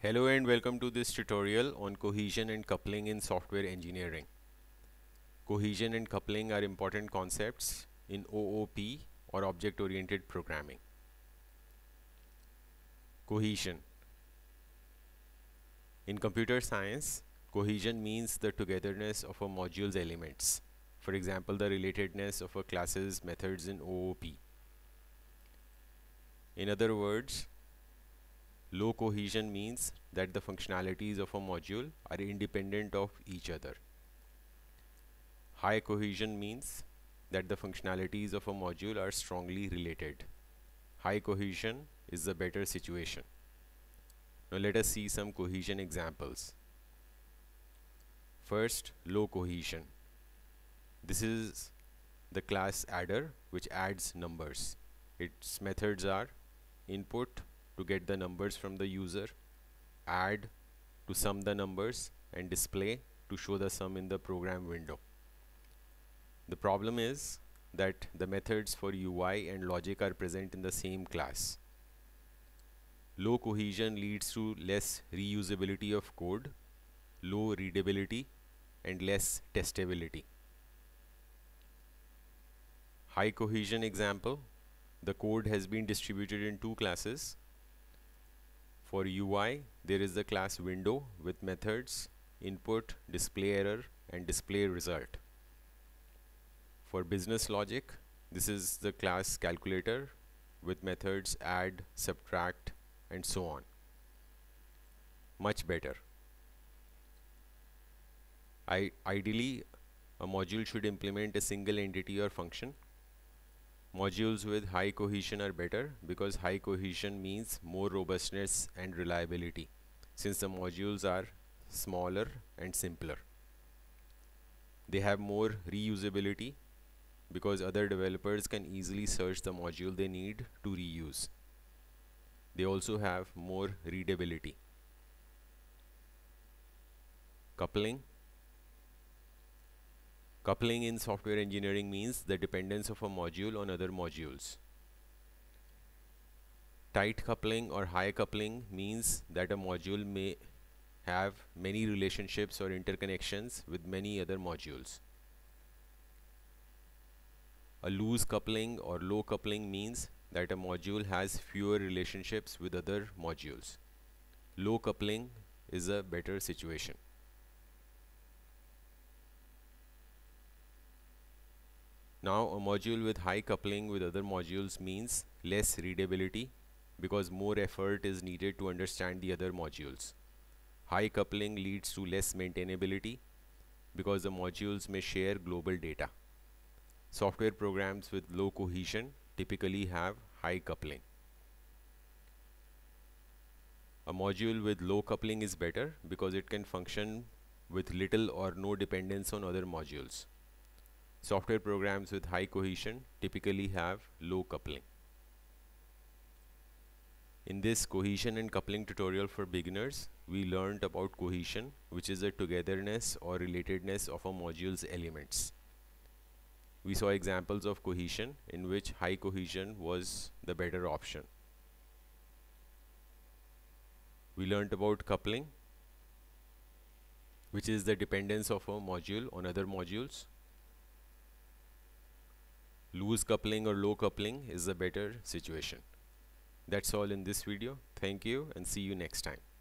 Hello and welcome to this tutorial on cohesion and coupling in software engineering. Cohesion and coupling are important concepts in OOP or object-oriented programming. Cohesion. In computer science, cohesion means the togetherness of a module's elements. For example, the relatedness of a class's methods in OOP. In other words, low cohesion means that the functionalities of a module are independent of each other. High cohesion means that the functionalities of a module are strongly related. High cohesion is the better situation. Now let us see some cohesion examples. First, low cohesion. This is the class adder which adds numbers. Its methods are input to get the numbers from the user, add to sum the numbers, and display to show the sum in the program window. The problem is that the methods for UI and logic are present in the same class. Low cohesion leads to less reusability of code, low readability, and less testability. High cohesion example: the code has been distributed in two classes. For UI, there is the class window with methods input, display error, and display result. For business logic, this is the class calculator with methods add, subtract, and so on. Much better. Ideally, a module should implement a single entity or function. Modules with high cohesion are better because high cohesion means more robustness and reliability, since the modules are smaller and simpler. They have more reusability because other developers can easily search the module they need to reuse. They also have more readability. Coupling. Coupling in software engineering means the dependence of a module on other modules. Tight coupling or high coupling means that a module may have many relationships or interconnections with many other modules. A loose coupling or low coupling means that a module has fewer relationships with other modules. Low coupling is a better situation. Now, a module with high coupling with other modules means less readability because more effort is needed to understand the other modules. High coupling leads to less maintainability because the modules may share global data. Software programs with low cohesion typically have high coupling. A module with low coupling is better because it can function with little or no dependence on other modules. Software programs with high cohesion typically have low coupling. In this cohesion and coupling tutorial for beginners, we learned about cohesion, which is the togetherness or relatedness of a module's elements. We saw examples of cohesion in which high cohesion was the better option. We learned about coupling, which is the dependence of a module on other modules. Loose coupling or low coupling is a better situation. That's all in this video. Thank you and see you next time.